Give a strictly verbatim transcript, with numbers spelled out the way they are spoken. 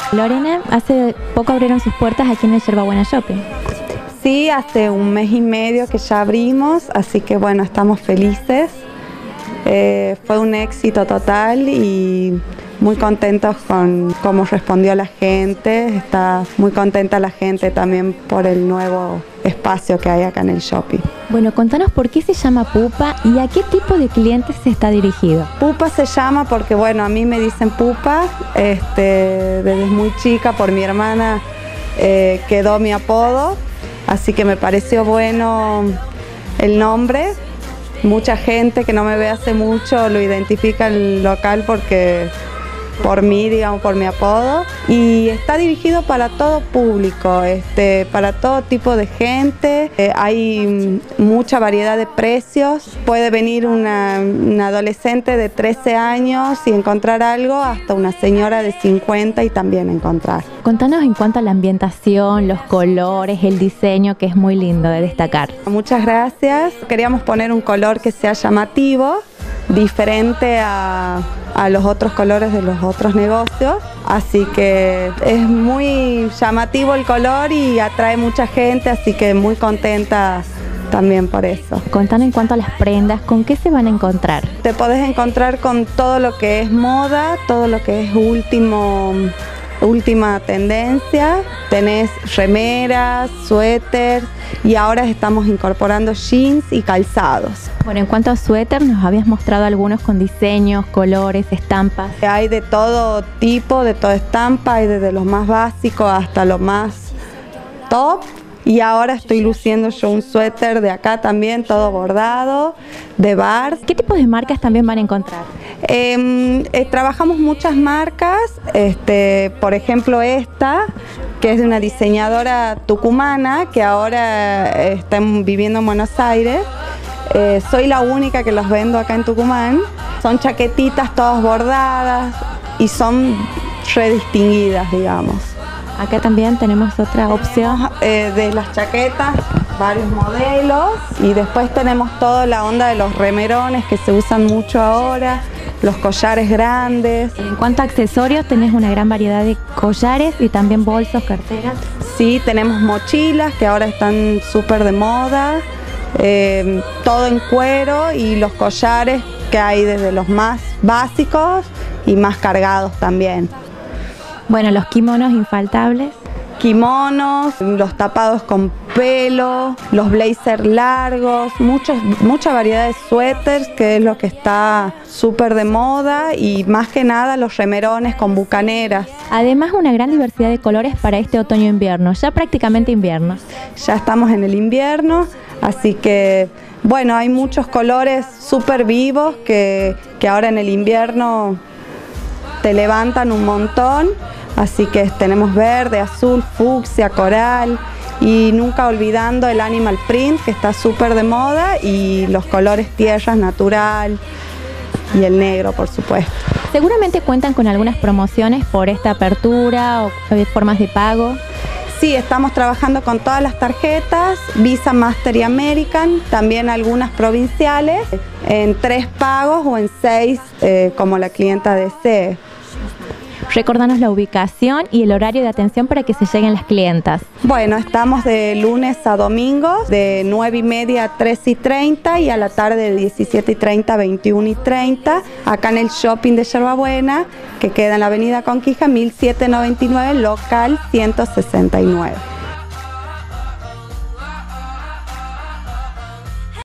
Lorena, hace poco abrieron sus puertas aquí en el Yerbabuena Shopping. Sí, hace un mes y medio que ya abrimos, así que bueno, estamos felices. Eh, fue un éxito total y muy contentos con cómo respondió la gente. Está muy contenta la gente también por el nuevo espacio que hay acá en el shopping. Bueno, contanos por qué se llama Pupa y a qué tipo de clientes se está dirigido. Pupa se llama porque, bueno, a mí me dicen Pupa, este, desde muy chica por mi hermana eh, quedó mi apodo, así que me pareció bueno el nombre. Mucha gente que no me ve hace mucho lo identifica el local porque por mí, digamos, por mi apodo, y está dirigido para todo público, este, para todo tipo de gente. Eh, hay mucha variedad de precios. Puede venir una, una adolescente de trece años y encontrar algo, hasta una señora de cincuenta y también encontrar. Contanos en cuanto a la ambientación, los colores, el diseño, que es muy lindo de destacar. Muchas gracias. Queríamos poner un color que sea llamativo, diferente a, a los otros colores de los otros negocios, así que es muy llamativo el color y atrae mucha gente, así que muy contenta también por eso. Contanos en cuanto a las prendas, ¿con qué se van a encontrar? Te podés encontrar con todo lo que es moda, todo lo que es último última tendencia. Tenés remeras, suéteres y ahora estamos incorporando jeans y calzados. Bueno, en cuanto a suéter, nos habías mostrado algunos con diseños, colores, estampas. Hay de todo tipo, de toda estampa, hay desde los más básicos hasta lo más top. Y ahora estoy luciendo yo un suéter de acá también, todo bordado, de bar. ¿Qué tipos de marcas también van a encontrar? Eh, eh, trabajamos muchas marcas, este, por ejemplo esta, que es de una diseñadora tucumana que ahora está viviendo en Buenos Aires. Eh, soy la única que los vendo acá en Tucumán. Son chaquetitas todas bordadas y son redistinguidas, digamos. Acá también tenemos otra opción. Eh, de las chaquetas, varios modelos, y después tenemos toda la onda de los remerones que se usan mucho ahora, los collares grandes. En cuanto a accesorios, tenés una gran variedad de collares y también bolsos, carteras. Sí, tenemos mochilas que ahora están súper de moda, eh, todo en cuero, y los collares que hay desde los más básicos y más cargados también. Bueno, los kimonos infaltables. Kimonos, los tapados con pelo, los blazers largos, muchos, mucha variedad de suéteres, que es lo que está súper de moda, y más que nada los remerones con bucaneras. Además, una gran diversidad de colores para este otoño-invierno, ya prácticamente invierno. Ya estamos en el invierno, así que bueno, hay muchos colores súper vivos que, que ahora en el invierno te levantan un montón. Así que tenemos verde, azul, fucsia, coral, y nunca olvidando el animal print, que está súper de moda, y los colores tierras, natural, y el negro, por supuesto. Seguramente cuentan con algunas promociones por esta apertura o formas de pago. Sí, estamos trabajando con todas las tarjetas, Visa, Master y American, también algunas provinciales, en tres pagos o en seis, eh, como la clienta desee. Recordanos la ubicación y el horario de atención para que se lleguen las clientas. Bueno, estamos de lunes a domingo, de nueve y media a tres y treinta, y a la tarde de diecisiete y treinta a veintiuno y treinta, acá en el shopping de Yerbabuena, que queda en la avenida Conquija, mil setecientos noventa y nueve, local ciento sesenta y nueve.